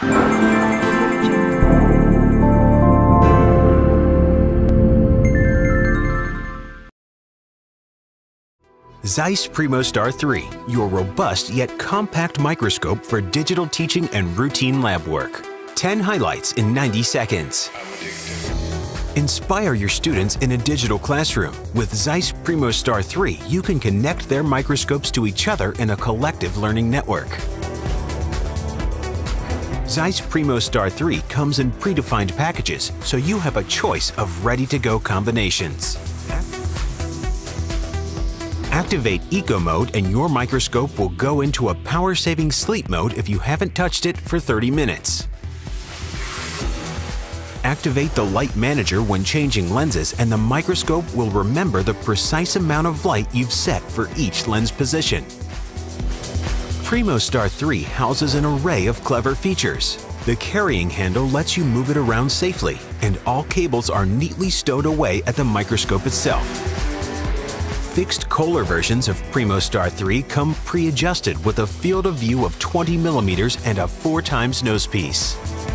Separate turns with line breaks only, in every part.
ZEISS Primostar 3, your robust yet compact microscope for digital teaching and routine lab work. 10 highlights in 90 seconds. Inspire your students in a digital classroom. With ZEISS Primostar 3, you can connect their microscopes to each other in a collective learning network. ZEISS Primostar 3 comes in predefined packages, so you have a choice of ready-to-go combinations. Activate Eco Mode and your microscope will go into a power-saving sleep mode if you haven't touched it for 30 minutes. Activate the Light Manager when changing lenses and the microscope will remember the precise amount of light you've set for each lens position. Primostar 3 houses an array of clever features. The carrying handle lets you move it around safely, and all cables are neatly stowed away at the microscope itself. Fixed Kohler versions of Primostar 3 come pre-adjusted with a field of view of 20 mm and a 4x nosepiece.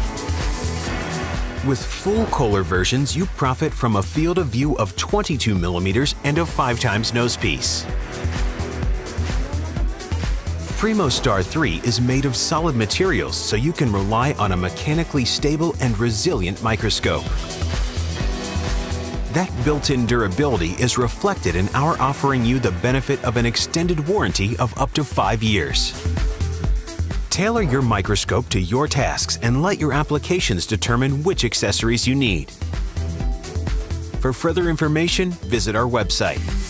With full Kohler versions, you profit from a field of view of 22 mm and a 5x nosepiece. Primostar 3 is made of solid materials, so you can rely on a mechanically stable and resilient microscope. That built-in durability is reflected in our offering you the benefit of an extended warranty of up to 5 years. Tailor your microscope to your tasks and let your applications determine which accessories you need. For further information, visit our website.